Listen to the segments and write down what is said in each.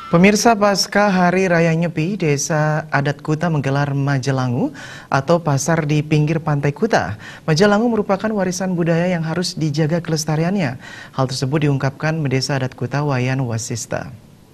Pemirsa, pasca Hari Raya Nyepi, Desa Adat Kuta menggelar Majelangu atau pasar di pinggir pantai Kuta. Majelangu merupakan warisan budaya yang harus dijaga kelestariannya. Hal tersebut diungkapkan Desa Adat Kuta Wayan Wasista.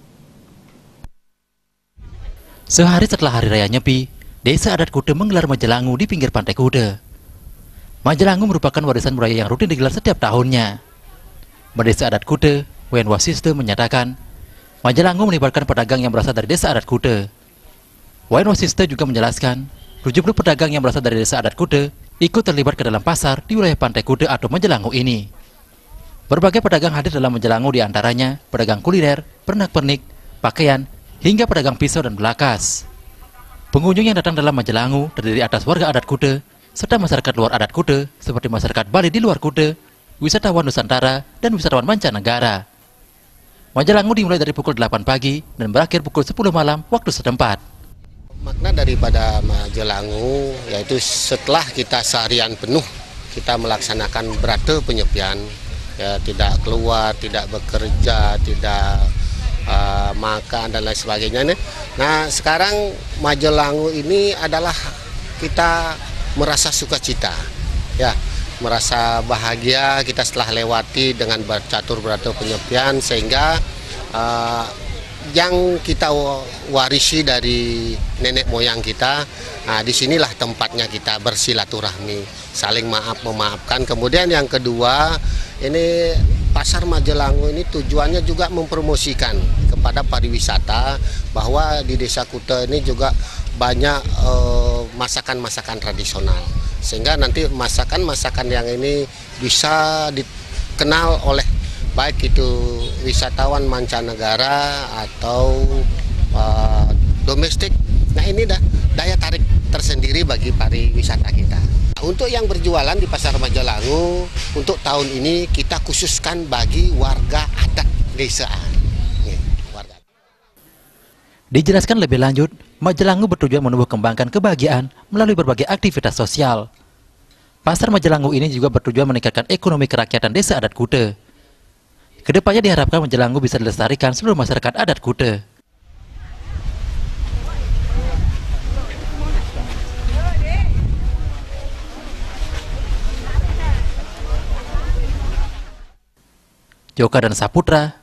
Sehari setelah Hari Raya Nyepi, Desa Adat Kuta menggelar Majelangu di pinggir pantai Kuta. Majelangu merupakan warisan budaya yang rutin digelar setiap tahunnya. Desa Adat Kuta Wayan Wasista menyatakan, Majelangu melibatkan pedagang yang berasal dari Desa Adat Kuta. Wayan Wasista juga menjelaskan, 70 pedagang yang berasal dari Desa Adat Kuta ikut terlibat ke dalam pasar di wilayah Pantai Kuta atau Majelangu ini. Berbagai pedagang hadir dalam Majelangu, diantaranya pedagang kuliner, pernak-pernik, pakaian, hingga pedagang pisau dan belakas. Pengunjung yang datang dalam Majelangu terdiri atas warga adat Kuta, serta masyarakat luar adat Kuta seperti masyarakat Bali di luar Kuta, wisatawan Nusantara, dan wisatawan mancanegara. Majelangu dimulai dari pukul 8 pagi dan berakhir pukul 10 malam waktu setempat. Makna daripada Majelangu yaitu setelah kita seharian penuh kita melaksanakan berata penyepian, ya, tidak keluar, tidak bekerja, tidak makan dan lain sebagainya. Nah, sekarang Majelangu ini adalah kita merasa sukacita, ya, merasa bahagia kita setelah lewati dengan bercatur berata penyepian, sehingga yang kita warisi dari nenek moyang kita, disinilah tempatnya kita bersilaturahmi, saling maaf memaafkan. Kemudian yang kedua, ini pasar Majelangu ini tujuannya juga mempromosikan kepada pariwisata bahwa di Desa Kuta ini juga banyak masakan-masakan tradisional, sehingga nanti masakan-masakan yang ini bisa dikenal oleh baik itu wisatawan mancanegara atau domestik. Nah, ini daya tarik tersendiri bagi pariwisata kita. Untuk yang berjualan di pasar Majelangu untuk tahun ini kita khususkan bagi warga adat desa. Dijelaskan lebih lanjut, Majelangu bertujuan menumbuh kembangkan kebahagiaan melalui berbagai aktivitas sosial. Pasar Majelangu ini juga bertujuan meningkatkan ekonomi kerakyatan Desa Adat Kuta. Kedepannya diharapkan Majelangu bisa dilestarikan seluruh masyarakat adat Kuta. Joka dan Saputra,